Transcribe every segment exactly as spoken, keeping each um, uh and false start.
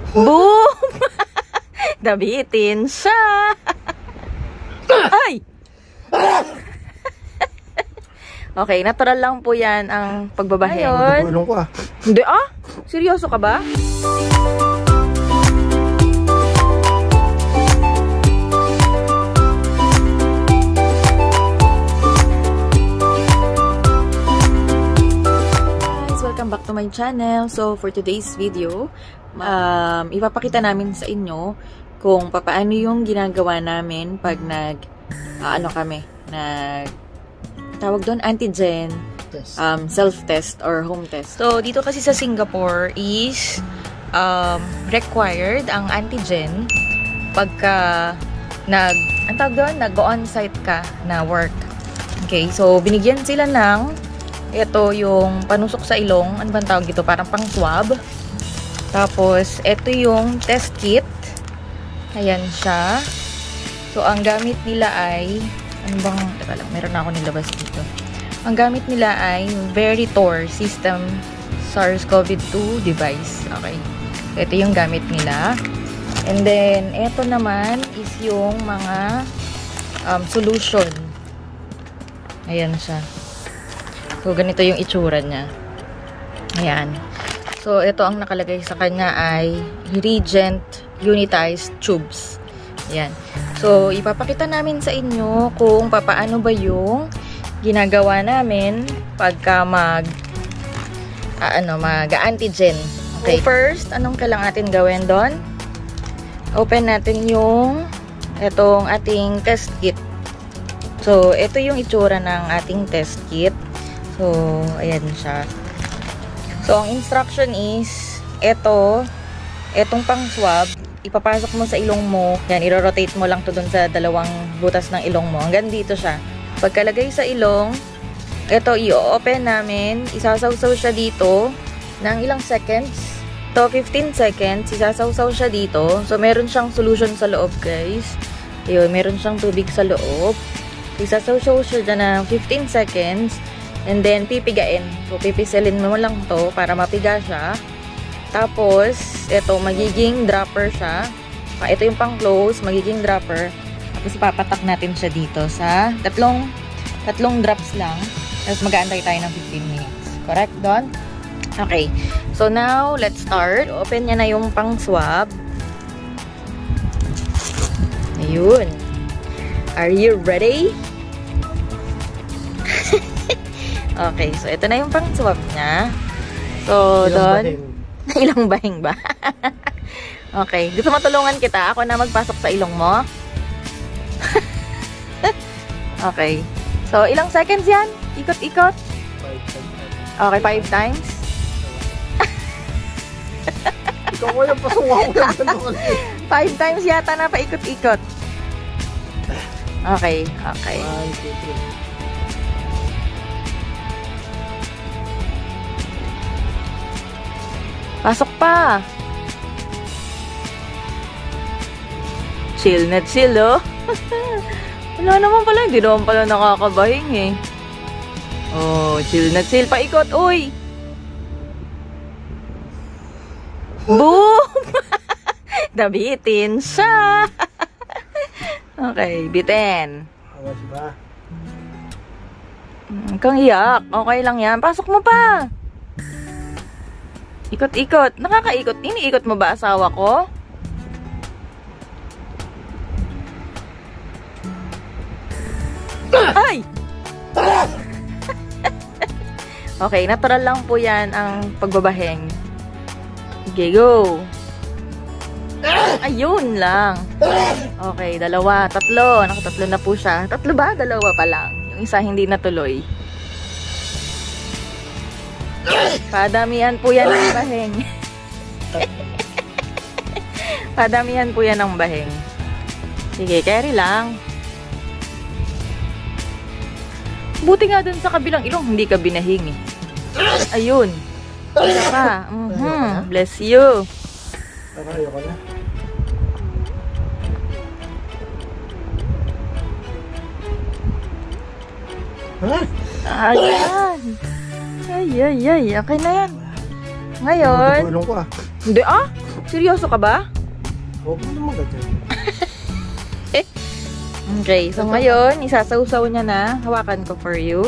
Boom! Nabitin siya! Ay! Okay, natural lang po yan ang pagbabaheng. Ayun. Ko, ah. Hindi ah? Seryoso ka ba? Guys, welcome back to my channel. So, for today's video, um, ipapakita namin sa inyo kung papaano yung ginagawa namin pag nag, uh, ano kami, nag, tawag doon, antigen, um, self-test or home test. So, dito kasi sa Singapore is um, required ang antigen pagka nag, ang tawag doon, nag-on-site ka na work. Okay, so binigyan sila ng ito yung panusok sa ilong. Ano bang tawag dito? Parang pang swab. Tapos, ito yung test kit. Ayan siya. So, ang gamit nila ay ano bang, teka lang, meron na ako nilabas dito. Ang gamit nila ay Veritor System SARS CoV two device. Okay. So, ito yung gamit nila. And then, ito naman is yung mga um, solution. Ayan siya. So, ganito yung itsura niya. Ayan. So, ito ang nakalagay sa kanya ay Regent Unitized Tubes. Ayan. So, ipapakita namin sa inyo kung papaano ba yung ginagawa namin pagka mag uh, ano, mag-antigen. Okay. So, first, anong kailangan natin gawin doon? Open natin yung itong ating test kit. So, ito yung itsura ng ating test kit. So, ayan siya. So, ang instruction is ito, etong pang swab, ipapasok mo sa ilong mo. Yan, i-rotate mo lang to dun sa dalawang butas ng ilong mo. Hanggang dito siya. Pagkalagay sa ilong, ito, i-open namin. Isasawsaw siya dito ng ilang seconds. To fifteen seconds, isasawsaw siya dito. So, meron siyang solution sa loob, guys. Ayun, meron siyang tubig sa loob. Isasawsaw siya dyan ng fifteen seconds. And then, pipigain. So, pipisilin mo lang to para mapiga siya. Tapos, ito, magiging dropper siya. Ito yung pang-close, magiging dropper. Tapos, ipapatak natin siya dito sa tatlong, tatlong drops lang. Tapos, mag-aantay tayo ng fifteen minutes. Correct, Don? Okay. So, now, let's start. Open niya na yung pang-swab. Ayun. Are you ready? Okay. So, ito na yung pang-swab niya. So, Don... Ilang bahing ba? Okay. Gusto mo tulungan kita? Ako na magpasok sa ilong mo? Okay. So, ilang seconds yan? Ikot-ikot? Okay, five times? Ikaw ko yung pasunga ko. Five times yata na paikot-ikot. Okay, okay. One, two, three. Pasok pa. Chill na chill, oh. Wala naman pala. Hindi naman pala nakakabahing, eh. Oh, chill na chill. Paikot, uy. Boom! Nabitin siya. Okay, bitin. Awas ba? Huwag kang iyak. Okay lang yan. Pasok mo pa. Ikot-ikot. Nakakaikot. Iniikot mo ba asawa ko? Ay! Okay, natural lang po yan ang pagbabaheng. Okay, go. Ayun lang. Okay, dalawa, tatlo. Nakatatlo na po siya. Tatlo ba? Dalawa pa lang. Yung isa hindi natuloy. Padamihan po yan ng baheng. Padamihan po yan ng baheng. Sige, carry lang. Buti nga dun sa kabilang ilong, hindi ka binahing, eh. Ayun. Isa pa. Mm-hmm. Bless you. Ayoko na. Huh? Ayan. Ay, ay, ay. Okay na yan. Ngayon. Tulong ko, ah. Hindi, ah. Seryoso ka ba? Huwag mo naman ganyan. Okay, so ngayon, isasawsaw niya na. Hawakan ko for you.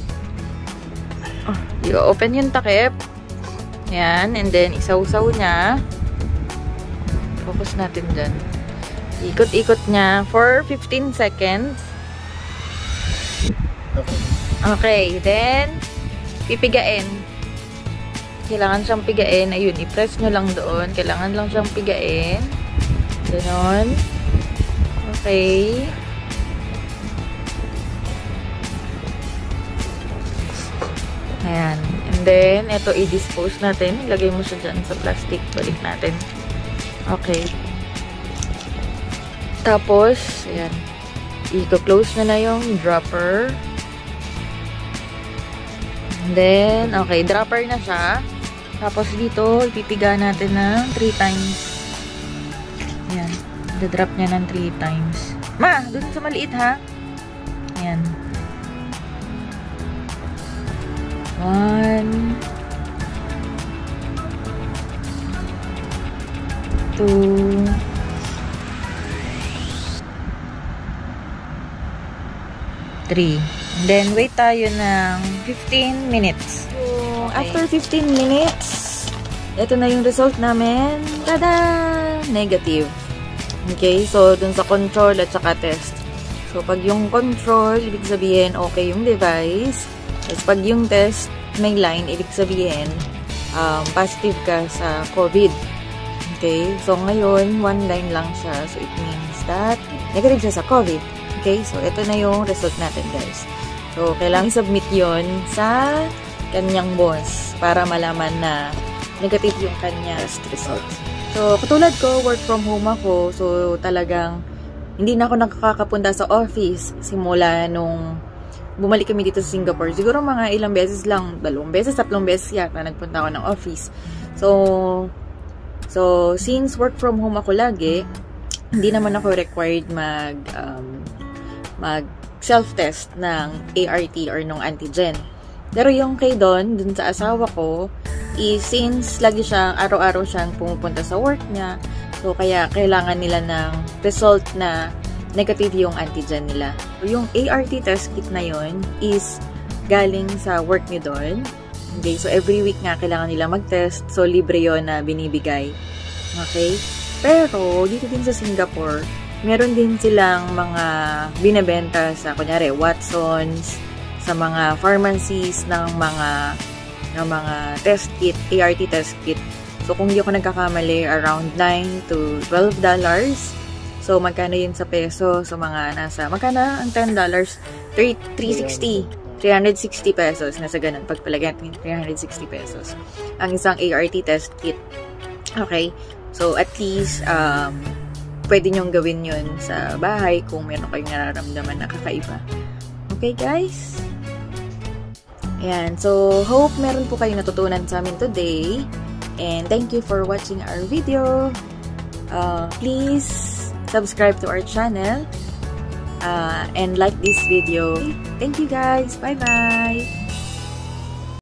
Oh, i-open yung takip. Yan, and then isawsaw niya. Focus natin dyan. Ikot-ikot niya for fifteen seconds. Okay. Okay, then pipigain. Kailangan siyang pigain. Ayun, i-press nyo lang doon. Kailangan lang siyang pigain. Ganon. Okay. Ayan. And then, ito i-dispose natin. Ilagay mo siya dyan sa plastic. Balik natin. Okay. Tapos, ayan. I-close na na yung dropper. And then, okay. Dropper na siya. Tapos dito, ipipiga natin ng three times. Ayan. I-drop niya ng three times. Ma! Dun sa maliit ha. Ayan. One. Two. Three. And then, wait tayo ng fifteen minutes. So, okay. After fifteen minutes, ito na yung result namin. Tada! Negative. Okay? So, dun sa control at saka test. So, pag yung control, ibig sabihin, okay yung device. Tapos, pag yung test may line, ibig sabihin, um, positive ka sa COVID. Okay? So, ngayon, one line lang siya. So, it means that negative siya sa COVID. Okay? So, ito na yung result natin, guys. So, kailangan i-submit yun sa kanyang boss para malaman na negative yung kanya test result. So, katulad ko, work from home ako. So, talagang hindi na ako nakakapunta sa office simula nung bumalik kami dito sa Singapore. Siguro mga ilang beses lang, dalawang beses, tatlong beses yata nagpunta ako ng office. So, so since work from home ako lagi, hindi naman ako required mag, um, mag self-test ng A R T or ng antigen. Pero yung kay Don, dun sa asawa ko, is since lagi siyang, araw-araw siyang pumupunta sa work niya, so kaya kailangan nila ng result na negative yung antigen nila. Yung A R T test kit na yon is galing sa work ni Don. Okay, so every week nga kailangan nila mag-test. So, libre yon na binibigay. Okay? Pero, dito din sa Singapore, meron din silang mga binebenta sa, kunyari, Watsons, sa mga pharmacies ng mga ng mga test kit, A R T test kit. So, kung di ako nagkakamali, around nine to twelve dollars. So, magkano yun sa peso? So, mga nasa, magkano ang ten dollars? three sixty. three sixty pesos. Nasa ganun. Pagpalagyan natin, three sixty pesos. Ang isang A R T test kit. Okay? So, at least, um, pwede nyong gawin yun sa bahay kung meron kayong nararamdaman na kakaiba. Okay, guys? Ayan. So, hope meron po kayong natutunan sa amin today. And thank you for watching our video. Uh, please subscribe to our channel uh, and like this video. Thank you guys. Bye bye.